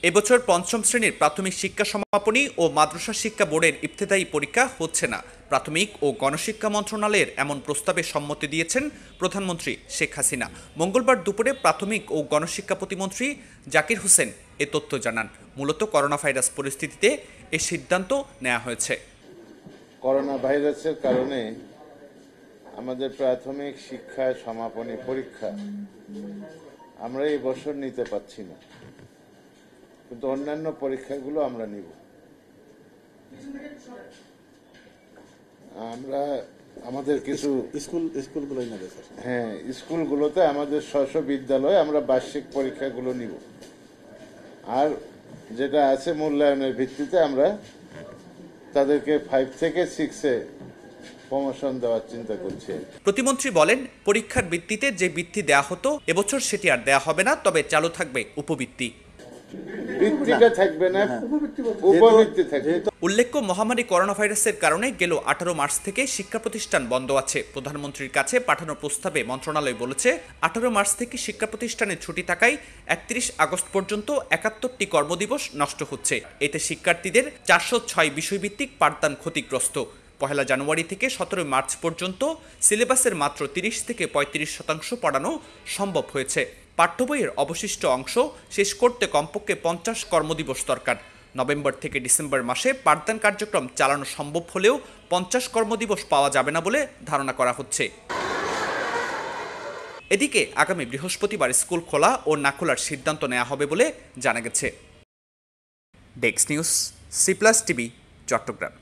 এবছর পঞ্চম শ্রেণীর প্রাথমিক শিক্ষা সমাপনী ও মাদ্রাসা শিক্ষা বোর্ডের ইফতেদায়ী পরীক্ষা হচ্ছে না। প্রাথমিক ও গণশিক্ষা মন্ত্রণালয়ের এমন প্রস্তাবে সম্মতি দিয়েছেন প্রধানমন্ত্রী শেখ হাসিনা। মঙ্গলবার দুপুরে প্রাথমিক ও গণশিক্ষা প্রতিমন্ত্রী জাকির হোসেন এ তথ্য জানান। মূলত করোনা ভাইরাস পরিস্থিতিতে এ সিদ্ধান্ত নেওয়া হয়েছে। করোনা ভাইরাসের কারণে আমাদের প্রাথমিক শিক্ষা সমাপনী পরীক্ষা আমরা এই বছর নিতে পারছি না, কিন্তু অন্যান্য পরীক্ষাগুলো আমরা নিব। আমরা আমাদের কিছু স্কুলগুলোই নেবে, হ্যাঁ, স্কুলগুলোতে আমাদের স্ব বিদ্যালয়ে আমরা বার্ষিক পরীক্ষাগুলো নিব, আর যেটা আছে মূল্যায়নের ভিত্তিতে আমরা তাদেরকে 5 থেকে 6-এ প্রমোশন দেওয়ার চিন্তা করছে। প্রতিমন্ত্রী বলেন, পরীক্ষার ভিত্তিতে যে বৃত্তি দেয়া হতো এবছর সেটি আর দেয়া হবে না, তবে চালু থাকবে উপবৃত্তি। বৃত্তিটা থাকবে না, উপবৃত্তি থাকবে। উল্লেখ্য, মহামারী করোনা ভাইরাসের কারণে গেল 18 মার্চ থেকে শিক্ষা প্রতিষ্ঠান বন্ধ আছে। প্রধানমন্ত্রীর কাছে পাঠানো প্রস্তাবে মন্ত্রণালয় বলেছে, 18 মার্চ থেকে শিক্ষা প্রতিষ্ঠানে ছুটি থাকায় 31 আগস্ট পর্যন্ত 71টি কর্মদিবস নষ্ট হচ্ছে। এতে শিক্ষার্থীদের 406 বিষয়ভিত্তিক পাঠদান ক্ষতিগ্রস্ত। 1 জানুয়ারি থেকে 17 মার্চ পর্যন্ত সিলেবাসের মাত্র 30 থেকে 35% পড়ানো সম্ভব হয়েছে। পাঠ্য বইয়ের অবশিষ্ট অংশ শেষ করতে কমপক্ষে 50 কর্মদিবস দরকার। নভেম্বর থেকে ডিসেম্বর মাসে পাঠদান কার্যক্রম চালানো সম্ভব হলেও 50 কর্মদিবস পাওয়া যাবে না বলে ধারণা করা হচ্ছে। এদিকে আগামী বৃহস্পতিবার স্কুল খোলা ও না খোলার সিদ্ধান্ত নেওয়া হবে বলে জানা গেছে। Desk news, Cplus TV, Chittagong.